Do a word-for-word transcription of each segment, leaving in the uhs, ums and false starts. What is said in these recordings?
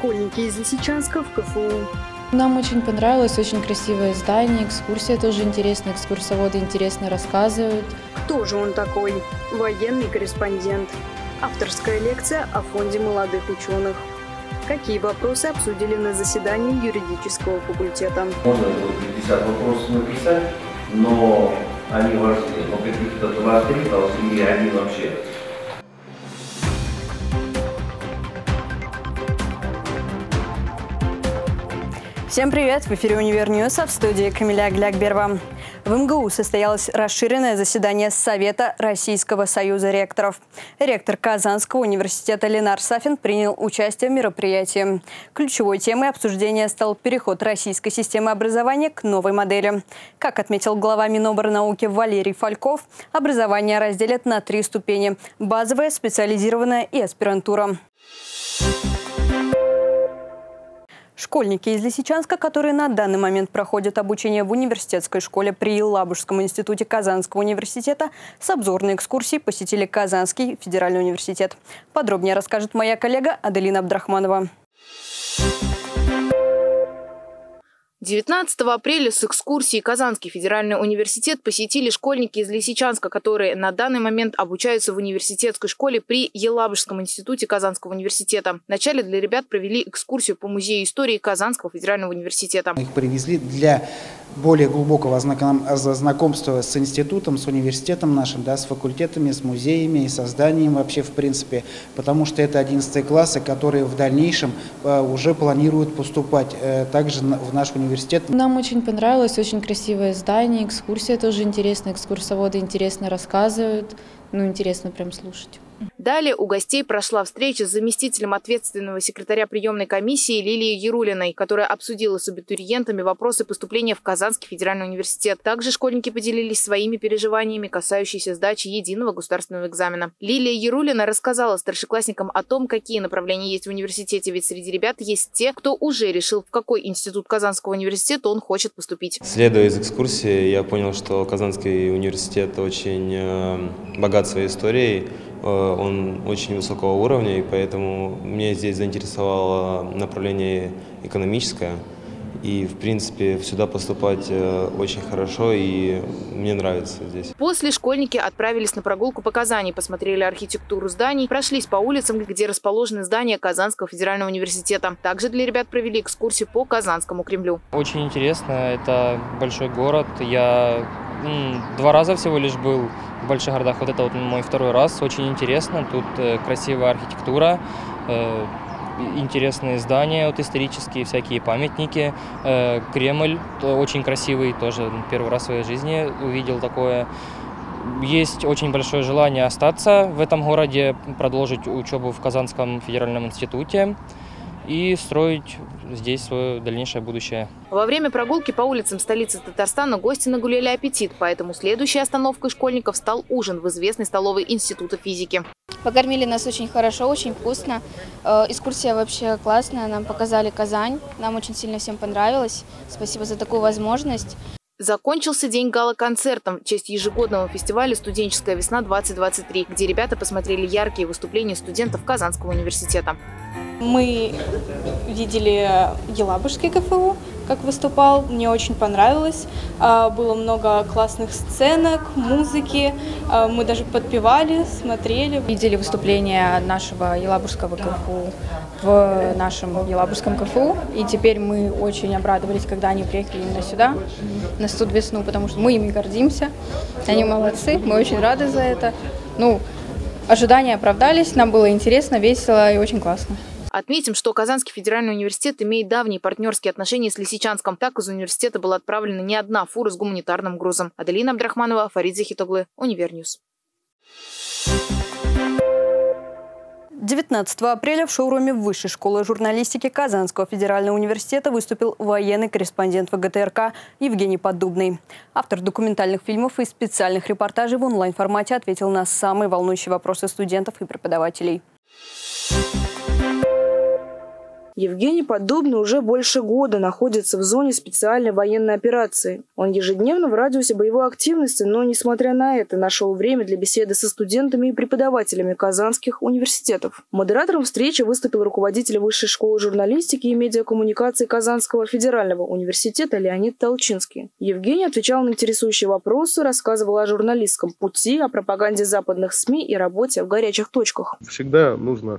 школьники из Лисичанска в ка эф у. Нам очень понравилось, очень красивое здание, экскурсия тоже интересная, экскурсоводы интересно рассказывают. Кто же он такой? Военный корреспондент. Авторская лекция о фонде молодых ученых. Какие вопросы обсудили на заседании юридического факультета? Можно пятьдесят вопросов написать, но они важны, но каких-то два-три должны, или они вообще. Всем привет! В эфире «Универньюз», а в студии Камиля Глякберова. В эм гэ у состоялось расширенное заседание Совета Российского союза ректоров. Ректор Казанского университета Ленар Сафин принял участие в мероприятии. Ключевой темой обсуждения стал переход российской системы образования к новой модели. Как отметил глава Миноборнауки Валерий Фальков, образование разделят на три ступени – базовое, специализированное и аспирантура. Школьники из Лисичанска, которые на данный момент проходят обучение в университетской школе при Елабужском институте Казанского университета, с обзорной экскурсией посетили Казанский федеральный университет. Подробнее расскажет моя коллега Аделина Абдрахманова. девятнадцатого апреля с экскурсией Казанский федеральный университет посетили школьники из Лисичанска, которые на данный момент обучаются в университетской школе при Елабужском институте Казанского университета. Вначале для ребят провели экскурсию по музею истории Казанского федерального университета. Их привезли для более глубокого знакомства с институтом, с университетом нашим, да, с факультетами, с музеями и созданием вообще в принципе, потому что это одиннадцатые классы, которые в дальнейшем уже планируют поступать также в наш университет. Нам очень понравилось, очень красивое здание, экскурсия тоже интересная, экскурсоводы интересно рассказывают, ну интересно прям слушать. Далее у гостей прошла встреча с заместителем ответственного секретаря приемной комиссии Лилией Ярулиной, которая обсудила с абитуриентами вопросы поступления в Казанский федеральный университет. Также школьники поделились своими переживаниями, касающимися сдачи единого государственного экзамена. Лилия Ярулина рассказала старшеклассникам о том, какие направления есть в университете, ведь среди ребят есть те, кто уже решил, в какой институт Казанского университета он хочет поступить. Следуя из экскурсии, я понял, что Казанский университет очень э, богат своей историей. Он очень высокого уровня, и поэтому меня здесь заинтересовало направление экономическое. И, в принципе, сюда поступать очень хорошо, и мне нравится здесь. После школьники отправились на прогулку по Казани, посмотрели архитектуру зданий, прошлись по улицам, где расположены здания Казанского федерального университета. Также для ребят провели экскурсию по Казанскому Кремлю. Очень интересно, это большой город. Я два раза всего лишь был в больших городах. Вот это вот мой второй раз. Очень интересно. Тут красивая архитектура, интересные здания, вот исторические всякие памятники. Кремль очень красивый, тоже первый раз в своей жизни увидел такое. Есть очень большое желание остаться в этом городе, продолжить учебу в Казанском федеральном институте и строить здесь свое дальнейшее будущее. Во время прогулки по улицам столицы Татарстана гости нагуляли аппетит, поэтому следующей остановкой школьников стал ужин в известной столовой Института физики. Покормили нас очень хорошо, очень вкусно. Экскурсия вообще классная, нам показали Казань, нам очень сильно всем понравилось. Спасибо за такую возможность. Закончился день гала-концертом в честь ежегодного фестиваля «Студенческая весна-двадцать двадцать три», где ребята посмотрели яркие выступления студентов Казанского университета. Мы видели Елабужский ка эф у, как выступал, мне очень понравилось. Было много классных сценок, музыки, мы даже подпевали, смотрели. Видели выступление нашего Елабужского ка эф у в нашем Елабужском ка эф у, и теперь мы очень обрадовались, когда они приехали именно сюда, на студвесну, потому что мы ими гордимся, они молодцы, мы очень рады за это. Ну, ожидания оправдались, нам было интересно, весело и очень классно. Отметим, что Казанский федеральный университет имеет давние партнерские отношения с Лисичанском. Так из университета была отправлена не одна фура с гуманитарным грузом. Аделина Абдрахманова, Фарид Захитоглы, Универньюз. девятнадцатого апреля в шоуруме Высшей школы журналистики Казанского федерального университета выступил военный корреспондент вэ гэ тэ эр ка Евгений Поддубный. Автор документальных фильмов и специальных репортажей в онлайн-формате ответил на самые волнующие вопросы студентов и преподавателей. Евгений Поддубный уже больше года находится в зоне специальной военной операции. Он ежедневно в радиусе боевой активности, но, несмотря на это, нашел время для беседы со студентами и преподавателями казанских университетов. Модератором встречи выступил руководитель Высшей школы журналистики и медиакоммуникации Казанского федерального университета Леонид Толчинский. Евгений отвечал на интересующие вопросы, рассказывал о журналистском пути, о пропаганде западных СМИ и работе в горячих точках. Всегда нужно,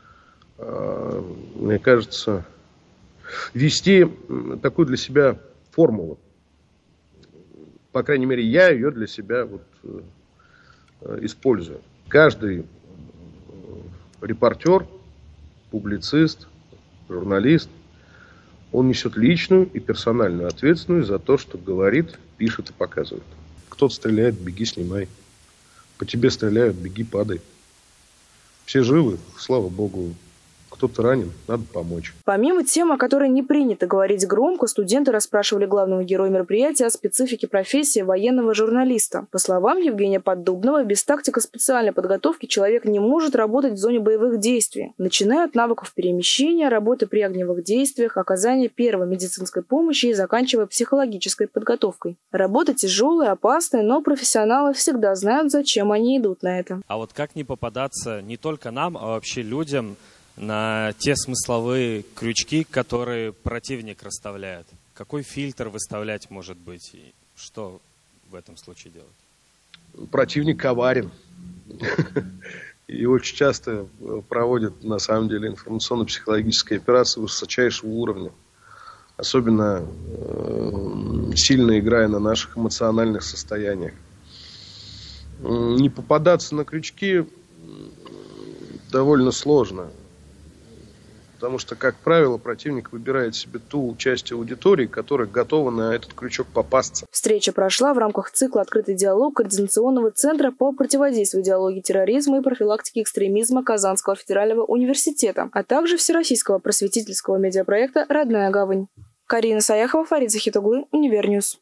мне кажется, вести такую для себя формулу. По крайней мере, я ее для себя вот использую. Каждый репортер, публицист, журналист, он несет личную и персональную ответственность за то, что говорит, пишет и показывает. Кто-то стреляет, беги, снимай. По тебе стреляют, беги, падай. Все живы, слава богу. Кто-то ранен, надо помочь. Помимо тем, о которой не принято говорить громко, студенты расспрашивали главного героя мероприятия о специфике профессии военного журналиста. По словам Евгения Поддубного, без тактико-специальной подготовки человек не может работать в зоне боевых действий, начиная от навыков перемещения, работы при огневых действиях, оказания первой медицинской помощи и заканчивая психологической подготовкой. Работа тяжелая, опасная, но профессионалы всегда знают, зачем они идут на это. А вот как не попадаться не только нам, а вообще людям на те смысловые крючки, которые противник расставляет? Какой фильтр выставлять, может быть? И что в этом случае делать? Противник коварен. И очень часто проводят, на самом деле, информационно-психологические операции высочайшего уровня. Особенно сильно играя на наших эмоциональных состояниях. Не попадаться на крючки довольно сложно. Потому что, как правило, противник выбирает себе ту часть аудитории, которая готова на этот крючок попасться. Встреча прошла в рамках цикла «Открытый диалог» Координационного центра по противодействию идеологии терроризма и профилактике экстремизма Казанского федерального университета, а также Всероссийского просветительского медиапроекта «Родная гавань». Карина Саяхова, Фарид Захитоглы, Универньюз.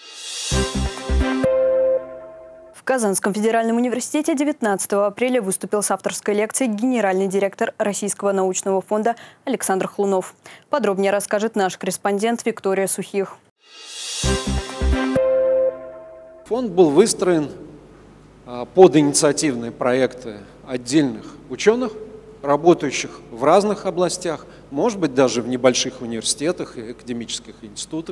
В Казанском федеральном университете девятнадцатого апреля выступил с авторской лекцией генеральный директор Российского научного фонда Александр Хлунов. Подробнее расскажет наш корреспондент Виктория Сухих. Фонд был выстроен под инициативные проекты отдельных ученых, работающих в разных областях, может быть, даже в небольших университетах и академических институтах.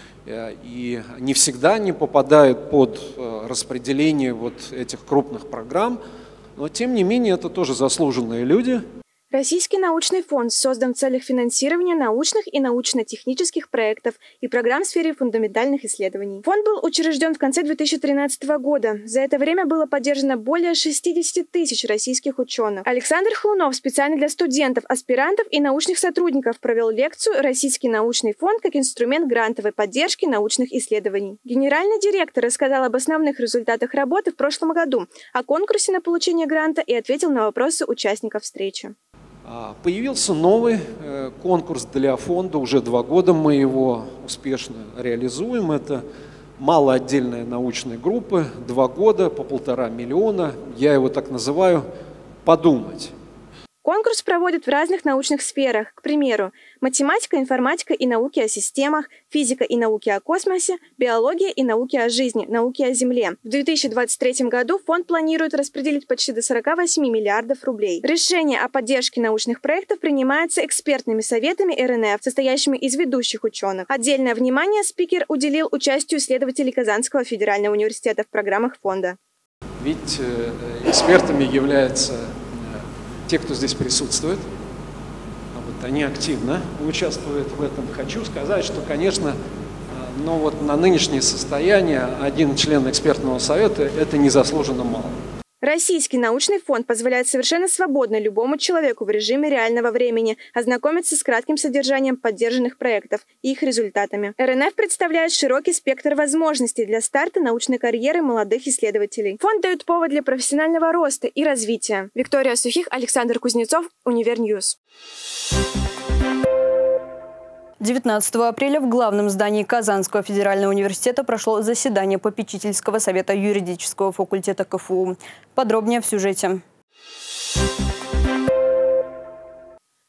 И не всегда они попадают под распределение вот этих крупных программ, но тем не менее это тоже заслуженные люди. Российский научный фонд создан в целях финансирования научных и научно-технических проектов и программ в сфере фундаментальных исследований. Фонд был учрежден в конце две тысячи тринадцатого года. За это время было поддержано более шестидесяти тысяч российских ученых. Александр Хлунов специально для студентов, аспирантов и научных сотрудников провел лекцию «Российский научный фонд как инструмент грантовой поддержки научных исследований». Генеральный директор рассказал об основных результатах работы в прошлом году, о конкурсе на получение гранта и ответил на вопросы участников встречи. Появился новый конкурс для фонда, уже два года мы его успешно реализуем. Это малоотдельная научная группа, два года по полтора миллиона. Я его так называю «Подумать». Конкурс проводят в разных научных сферах, к примеру, математика, информатика и науки о системах, физика и науки о космосе, биология и науки о жизни, науки о Земле. В две тысячи двадцать третьем году фонд планирует распределить почти до сорока восьми миллиардов рублей. Решение о поддержке научных проектов принимается экспертными советами эр эн эф, состоящими из ведущих ученых. Отдельное внимание спикер уделил участию исследователей Казанского федерального университета в программах фонда. Ведь экспертами являются те, кто здесь присутствует, а вот они активно участвуют в этом. Хочу сказать, что, конечно, но вот на нынешнее состояние один член экспертного совета – это незаслуженно мало. Российский научный фонд позволяет совершенно свободно любому человеку в режиме реального времени ознакомиться с кратким содержанием поддержанных проектов и их результатами. эр эн эф представляет широкий спектр возможностей для старта научной карьеры молодых исследователей. Фонд дает повод для профессионального роста и развития. Виктория Сухих, Александр Кузнецов, Универньюз. девятнадцатого апреля в главном здании Казанского федерального университета прошло заседание попечительского совета юридического факультета ка эф у. Подробнее в сюжете.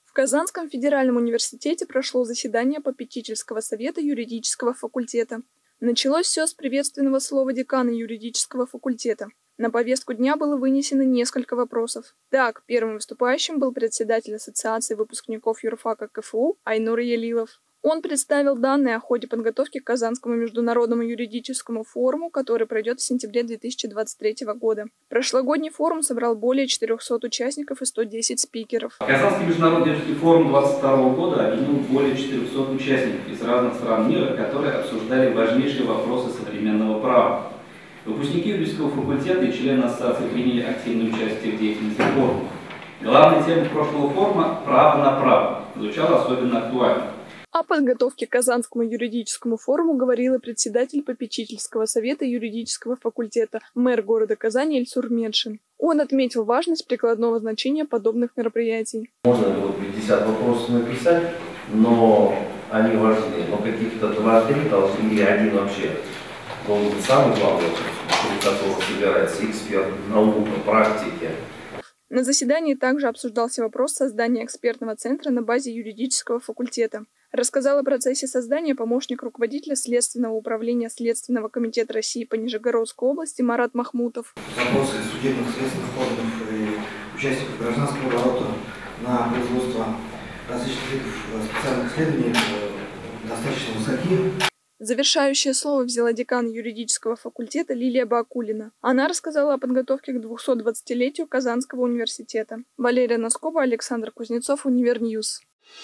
В Казанском федеральном университете прошло заседание попечительского совета юридического факультета. Началось все с приветственного слова декана юридического факультета. На повестку дня было вынесено несколько вопросов. Так, первым выступающим был председатель Ассоциации выпускников юрфака КФУ Айнур Ялилов. Он представил данные о ходе подготовки к Казанскому международному юридическому форуму, который пройдет в сентябре две тысячи двадцать третьего года. Прошлогодний форум собрал более четырёхсот участников и ста десяти спикеров. Казанский международный юридический форум две тысячи двадцать второго года объединил более четырёхсот участников из разных стран мира, которые обсуждали важнейшие вопросы современного права. Выпускники юридического факультета и члены ассоциации приняли активное участие в деятельности форума. Главная тема прошлого форума «Право на право» звучала особенно актуально. О подготовке к Казанскому юридическому форуму говорил и председатель попечительского совета юридического факультета, мэр города Казани Ильсур Медшин. Он отметил важность прикладного значения подобных мероприятий. Можно было пятьдесят вопросов написать, но они важны. Но каких-то два-три должны, или один вообще должен быть самый главный, у которого собирается эксперт, наука, практики. На заседании также обсуждался вопрос создания экспертного центра на базе юридического факультета. Рассказал о процессе создания помощник руководителя Следственного управления Следственного комитета России по Нижегородской области Марат Махмутов. Запросы судебных следственных органов и участников гражданского оборота на производство различных видов специальных исследований достаточно высоки. Завершающее слово взяла декан юридического факультета Лилия Бакулина. Она рассказала о подготовке к двухсотдвадцатилетию Казанского университета. Валерия Носкова, Александр Кузнецов, Универньюз.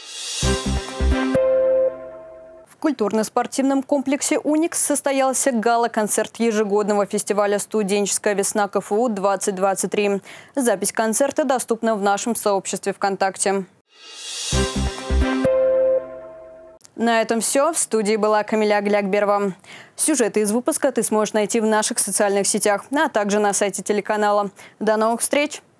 В культурно-спортивном комплексе «Уникс» состоялся гала-концерт ежегодного фестиваля «Студенческая весна КФУ двадцать двадцать три». Запись концерта доступна в нашем сообществе ВКонтакте. На этом все. В студии была Камиля Глякберова. Сюжеты из выпуска ты сможешь найти в наших социальных сетях, а также на сайте телеканала. До новых встреч!